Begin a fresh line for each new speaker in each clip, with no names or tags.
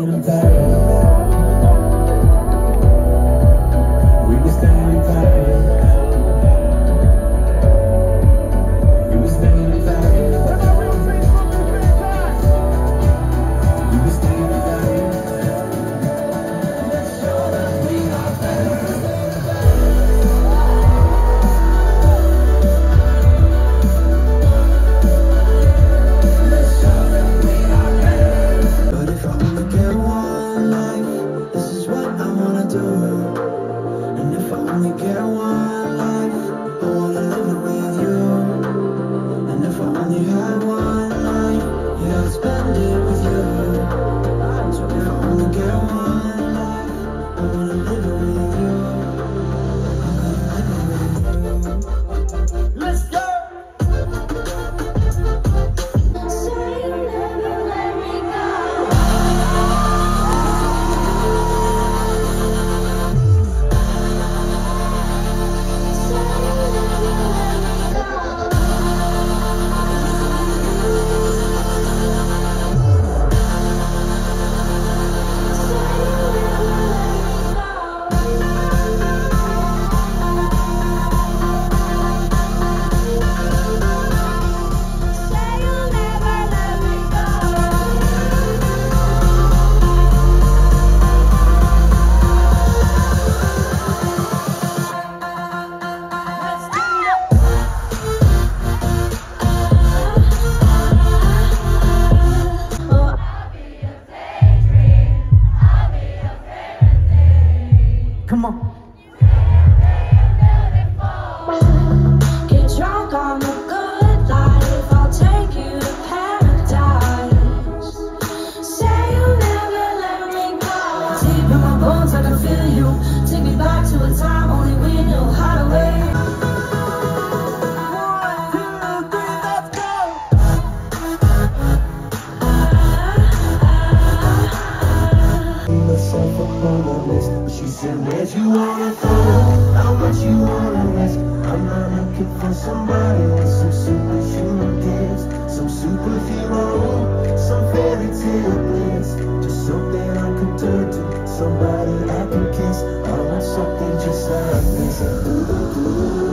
staying in Paris. We were staying in Paris. We were staying in Paris. We were staying in Paris. Let's show them we are better.
Come on.
Get drunk on the good life, I'll take you to paradise. Say you'll never let me go. Deep in my bones, I can feel you. Take me back to a time only we knew how to wait.
1, 2, 3, let's go! Myself up on the list. She said, where'd you wanna go? How much you wanna risk? I'm not looking for somebody with some superhuman gifts, some superhero, some fairy tale bliss. Just something I can turn to, somebody I can kiss. I want something just like this.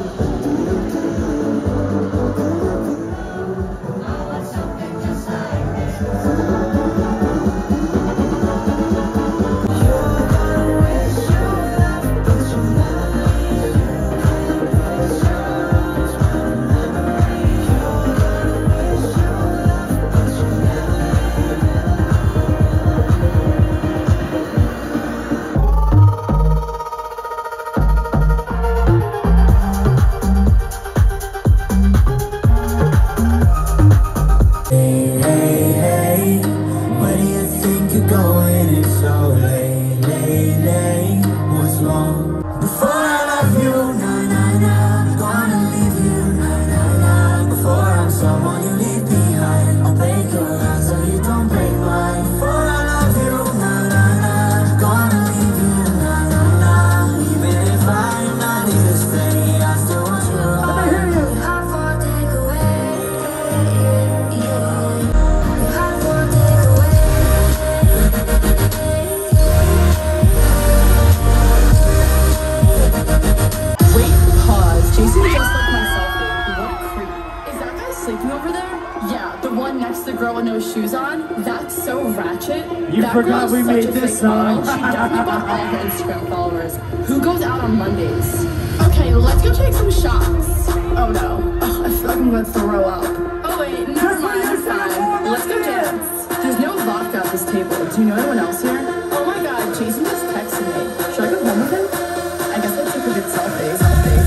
Shoes on, that's so ratchet.
You forgot we made this song.
She definitely bought all her Instagram followers. Who goes out on Mondays? Okay, let's go take some shots. Oh no, I feel like I'm gonna throw up. Oh wait, never mind, it's fine. Let's go dance. There's no vodka at this table. Do you know anyone else here? Oh my god, Jason just texted me. Should I go home with him? I guess I took a good selfie.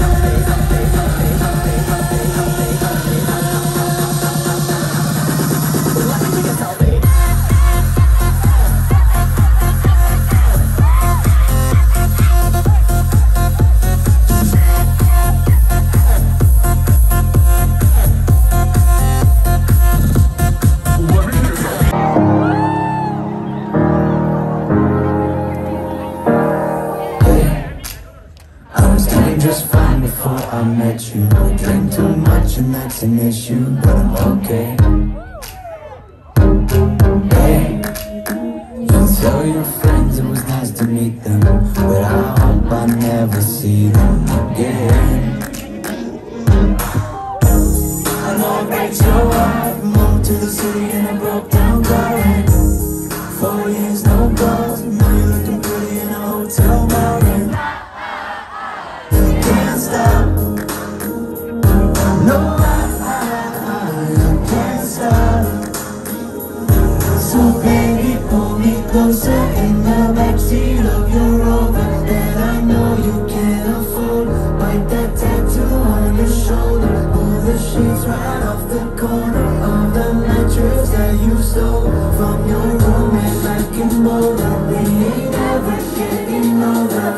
Just fine before I met you. I drink too much and that's an issue, but I'm okay. Hey, Tell your friends it was nice to meet them, but I hope I never see them again. I know it breaks your heart. Moved to the city in a broke down car. 4 years, no calls. Now you're looking pretty in a hotel bar. Can't stop. No, I can't stop. So baby, pull me closer in the backseat of your Rover that I know you can't afford. Bite that tattoo on your shoulder. Pull the sheets right off the corner of the mattress that you stole from your roommate back in Boulder. We ain't ever getting over.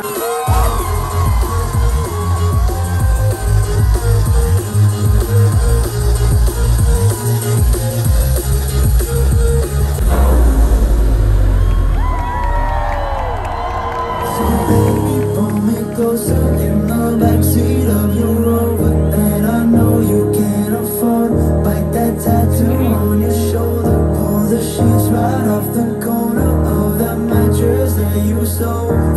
Closer in the backseat of your Rover that I know you can't afford. Bite that tattoo on your shoulder. Pull the sheets right off the corner of that mattress that you stole